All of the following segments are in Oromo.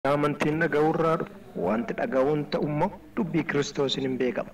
Amantiin dhaga'uurraa dhufu. Wanti dhaga'uun ta'ummoo dubbii Kiristoosiin hin beekamu.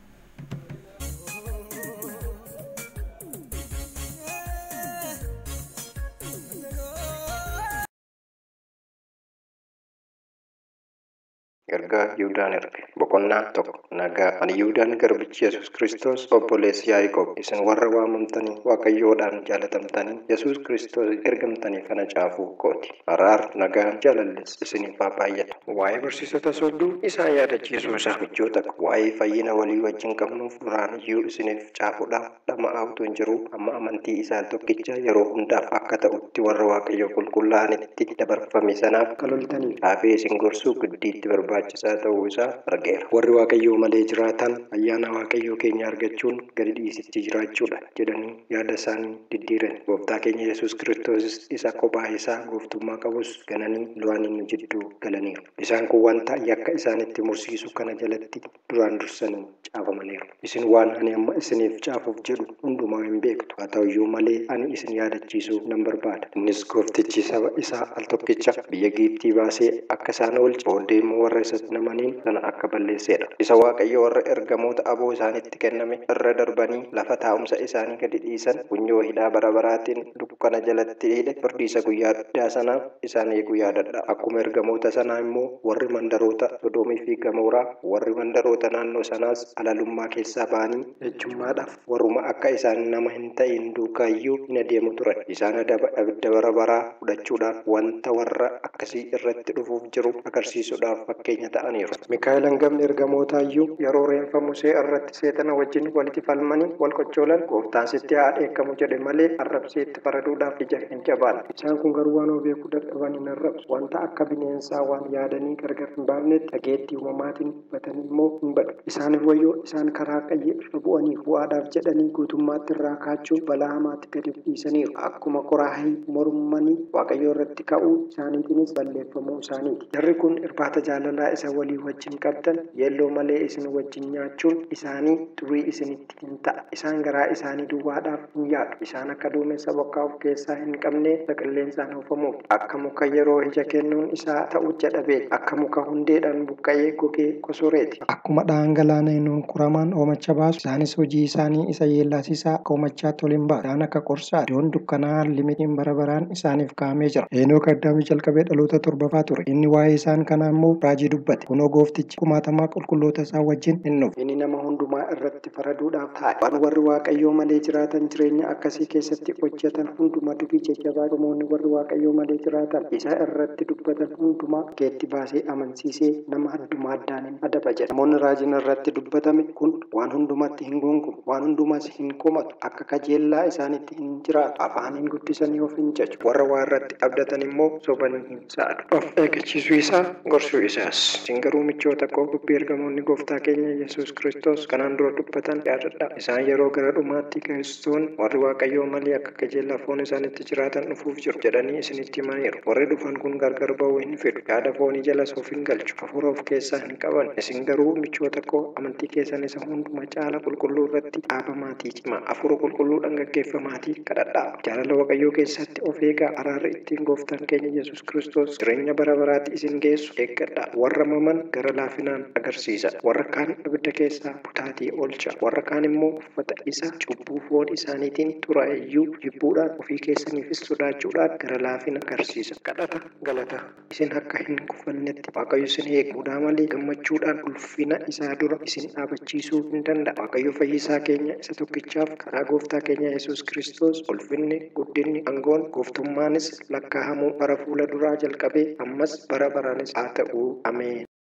Ergaa Yihuudaan erge boqonnaa tokko nagaa ani Yihuudaan garbichi Yesuus Kiristoos obboleessi Yaaqoob isin warra waamamtanii Waaqayyoodhaan jaalatamtanii Yesuus Kiristoos ergamtanii kana caafuu kooti. Araar nagaan jaalallis isiniif haa baay'atu. Waa'ee barsiisota sodduu isaan yaadachiisuu isaa hojjoo waa'ee fayyina walii wajjin qabnuuf duraan iyyuu isiniif caafuudhaaf dhama'aa hin jiru amma amantii isaa tokkicha yeroo hundaaf akka ta'utti warra Waaqayyo qulqullaa'anitti dabarfame sanaaf kaloltanii dhaabee isin gorsuu giddiitti barbaachisaa ta'uu isaa argeera. Warri Waaqayyoo malee jiraatan ayyaana Waaqayyoo keenya argachuun gadi dhiisitti jiraachuudha jedhanii yaada isaanii diddiiran. Gooftaa keenya Yesuus Kiristoos isa kophaa isaa gooftummaa qabus gananii lo'anii jidduu galaniiru. Isaan kun wanta yakka isaanitti mursiisu kana jalatti duraan dursanii caafamaniiru. Isin waan ani amma isiniif caafuuf jedhu hundumaa hin beektu. Haa ta'uyyuu malee ani isin yaadachiisuu nan barbaada. Innis gooftichi saba isaa al tokkicha biyya Gibxii baasee akka isaan oolche booddee immoo warra isatti namaniin sana akka balleessedha. Isa Waaqayyo warra ergamoota aboo isaanitti kenname irra darbanii lafa taa'umsa isaanii gadi dhiisan funyoo hidhaa bara baraatiin dukkana jalatti hidhe firdiisa guyyaa addaa sanaaf isaan eeguu yaadadha. Akkuma ergamoota sanaa immoo warri mandaroota Sodoomii fi Gamoraa warri mandaroota naannoo sanaas alalummaa keessaa ba'anii jechummaadhaaf warruma akka isaan nama hin ta'in duukaayyuu hin adeemu turan. Isaan abidda bara baraa fudhachuudhaan wanta warra akkasii irratti dhufuuf jiru agarsiisuudhaaf fakkeenya ta'aniiru. Mikaa'el hangafni ergamootayyuu yeroo reenfa Musee irratti seexana wajjin walitti falmanii wal qoccoolan gooftaan sitti haa dheekkamu jedhe malee arrabsee itti faraduudhaaf ija hin jabaanne. Isaan kun garuu waan beekuu dadhabanii hin arrabsu. Wanta akka bineensaa waan yaadanii gargar hin baafnetti dhageettii uumamaatiin dubbatanii immoo hin badu. Isaaniif wayyoo isaan karaa qayyee irra bu'anii bu'aadhaaf jedhanii guutummaatti irraa kaachuu balaa hamaatti gadi dhiisaniiru. Akkuma qoraahii mormanii Waaqayyoo irratti ka'uu isaaniitiinis balleeffamuu isaaniiti. Jarri kun irbaata jaalalaa isa walii wajjin qabdan yeelloo malee isin wajjin nyaachuun isaanii xurii isinitti hin ta'a. Isaan garaa isaanii duwwaadhaaf hin yaadu. Isaan akka duumessa bokkaa of keessaa hin qabne qilleensaan oofamuuf akka muka yeroo ija kennuun isaa ta'u jedhabee akka muka hundeedhaan buqqa'ee gogee kosoreeti. Akkuma dhangalaana hin hunkuramaan oomacha baasu isaanis hojii isaanii isa yeellaasisaa akka oomachaatti ol hin baasu. Isaan akka qorsaa iddoon dukkanaa limitiin bara baraan isaaniif kaa'amee jira. Henook Addaamii jalqabee dhaloota torbaffaa ture. Inni waa'ee isaan kanaa immoo raajii dubbate. Kunoo gooftichi kumaatamaa qulqulloota isaa wajjin hin dhufu. Inni nama hundumaa irratti faraduudhaaf taa'e. Waan warri Waaqayyoo malee jiraatan jireenya akkasii keessatti hojjetan hundumaa dubbii jajjabaa dhumoonni warri Waaqayyoo malee jiraatan isa irratti dubbatan hundumaa keetti baasee amansiisee nama hundumaa addaan hin adaba jedha. Namoonni raajiin irratti dubbatame kun waan hundumatti hin gonkumu, waan hundumas hin komatu, akka kajeellaa isaanitti hin jiraatu, afaaniin guddisanii of hin jaju. Warra waa irratti abdatan immoo sobanii hin saadu. Of eeggachiisuu isaa gorsuu isaas. Isin garuu michoota koo dubbii ergamoonni gooftaa keenya Yesuus Kiristoos kanaan dura dubbatan yaadadhaa. Isaan yeroo gara dhumaatti Kiristoon warri Waaqayyoo malee akka kajeellaa foon isaanitti jiraatan dhufuuf jiru jedhanii isinitti himaniiru. Warri dhufan kun gargar ba'uu hin fedhu. Yaada foonii jalas of hin galchu. Hafuura of keessaa hin qaban. Isin garuu michoota koo amantii keessan isa hunduma caala qulqulluu irratti dhaabamaatii cimaa. Hafuura qulqulluudhaan gaggeeffamaatii kadhadhaa. Jaalala Waaqayyoo keessatti of eegaa. Araarri ittiin gooftaan keenya Yesuus Kiristoos jireenya bara baraatti isin geessu eeggadhaa. Warra maman gara laafinaan agarsiisa. Warra kaan abidda keessaa butaatii oolcha. Warra kaan immoo uffata isa cubbuu foon isaaniitiin xuraa'eyyuu jibbuudhaan ofii keessaniifis sodaachuudhaan gara laafina agarsiisa. Kadhata galata isin akka hin kufannetti Waaqayyo isin eeguudhaa malee gammachuudhaan ulfina isaa dura isin dhaabachiisuu hin danda'a. Waaqayyo fayyisaa keenya isa tokkichaaf karaa gooftaa keenya Yesuus Kiristoos ulfinni guddinni aangoon gooftummaanis lakkaa'amuu bara fuula duraa jalqabee ammas bara baraanis haa ta'u. Ameen.